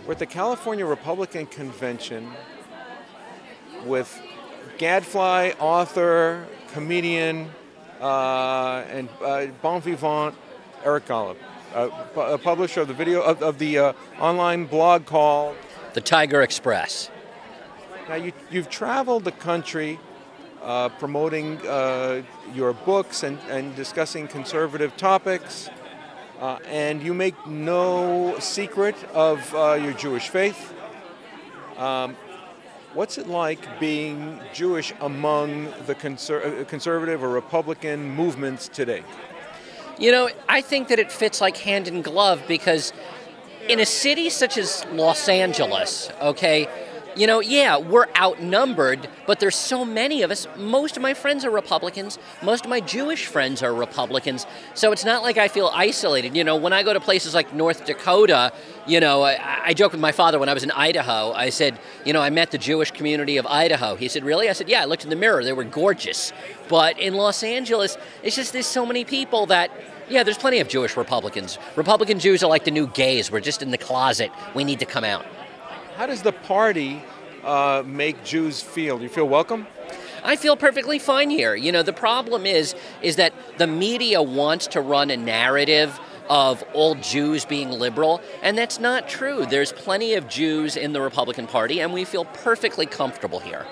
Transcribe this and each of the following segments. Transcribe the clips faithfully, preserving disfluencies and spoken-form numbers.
We're at the California Republican Convention with gadfly, author, comedian, uh, and uh, bon vivant Eric Golub, uh, pu- a publisher of the video of, of the uh, online blog called The Tiger Express. Now you, you've traveled the country uh, promoting uh, your books and, and discussing conservative topics, uh, and you make no secret of uh, your Jewish faith. Um, what's it like being Jewish among the conser- conservative or Republican movements today? You know, I think that it fits like hand in glove because in a city such as Los Angeles, okay, you know, yeah, we're outnumbered, but there's so many of us. Most of my friends are Republicans. Most of my Jewish friends are Republicans. So it's not like I feel isolated. You know, when I go to places like North Dakota, you know, I, I joke with my father when I was in Idaho. I said, you know, I met the Jewish community of Idaho. He said, really? I said, yeah, I looked in the mirror. They were gorgeous. But in Los Angeles, it's just there's so many people that, yeah, there's plenty of Jewish Republicans. Republican Jews are like the new gays. We're just in the closet. We need to come out. How does the party uh, make Jews feel? Do you feel welcome? I feel perfectly fine here. You know, the problem is, is that the media wants to run a narrative of all Jews being liberal, and that's not true. There's plenty of Jews in the Republican Party, and we feel perfectly comfortable here.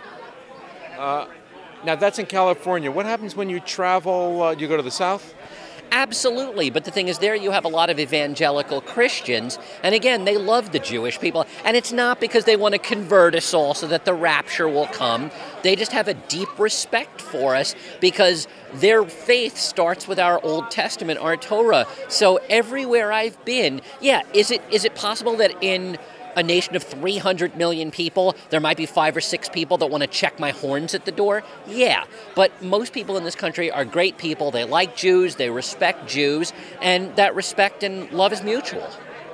Uh, now, that's in California. What happens when you travel? Uh, do you go to the South? Absolutely, but the thing is there you have a lot of evangelical Christians, and again, they love the Jewish people, and it's not because they want to convert us all so that the rapture will come. They just have a deep respect for us because their faith starts with our Old Testament, our Torah. So everywhere I've been, yeah, is it is it possible that in a nation of three hundred million people, there might be five or six people that want to check my horns at the door? Yeah, but most people in this country are great people. They like Jews, they respect Jews, and that respect and love is mutual.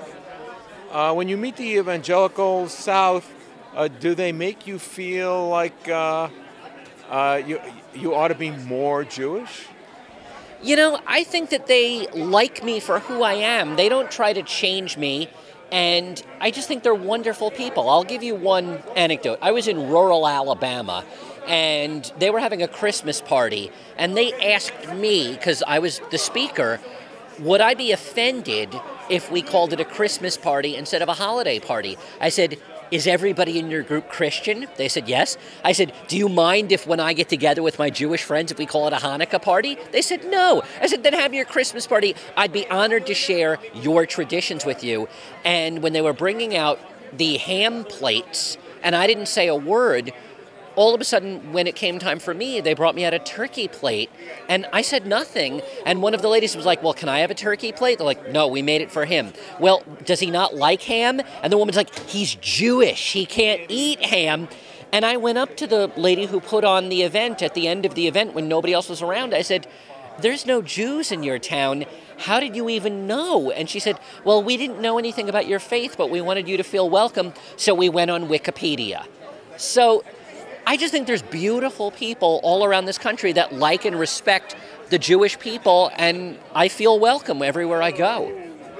Uh, when you meet the evangelical South, uh, do they make you feel like uh, uh, you, you ought to be more Jewish? You know, I think that they like me for who I am. They don't try to change me. And I just think they're wonderful people. I'll give you one anecdote. I was in rural Alabama, and they were having a Christmas party, and they asked me, because I was the speaker, would I be offended if we called it a Christmas party instead of a holiday party? I said, is everybody in your group Christian? They said, yes. I said, do you mind if when I get together with my Jewish friends, if we call it a Hanukkah party? They said, no. I said, then have your Christmas party. I'd be honored to share your traditions with you. And when they were bringing out the ham plates, and I didn't say a word, all of a sudden, when it came time for me, they brought me out a turkey plate, and I said nothing, and one of the ladies was like, well, can I have a turkey plate? They're like, no, we made it for him. Well, does he not like ham? And the woman's like, he's Jewish, he can't eat ham. And I went up to the lady who put on the event at the end of the event when nobody else was around. I said, there's no Jews in your town. How did you even know? And she said, well, we didn't know anything about your faith, but we wanted you to feel welcome, so we went on Wikipedia. So I just think there's beautiful people all around this country that like and respect the Jewish people, and I feel welcome everywhere I go.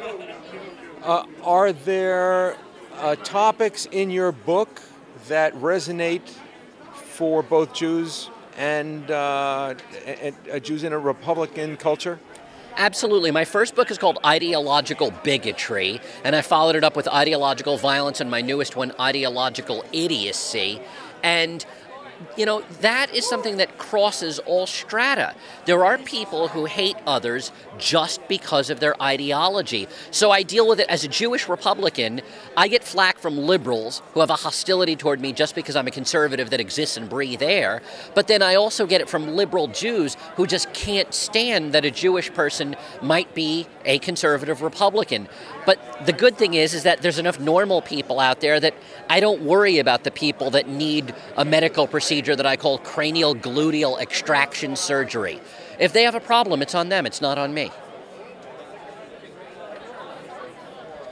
Uh, are there uh, topics in your book that resonate for both Jews and, uh, and uh, Jews in a Republican culture? Absolutely. My first book is called Ideological Bigotry, and I followed it up with Ideological Violence and my newest one, Ideological Idiocy. And, you know, that is something that crosses all strata. There are people who hate others just because of their ideology. So I deal with it as a Jewish Republican. I get flack from liberals who have a hostility toward me just because I'm a conservative that exists and breathe air. But then I also get it from liberal Jews who just can't stand that a Jewish person might be a conservative Republican. But the good thing is, is that there's enough normal people out there that I don't worry about the people that need a medical procedure that I call cranial gluteal extraction surgery. If they have a problem, it's on them, it's not on me.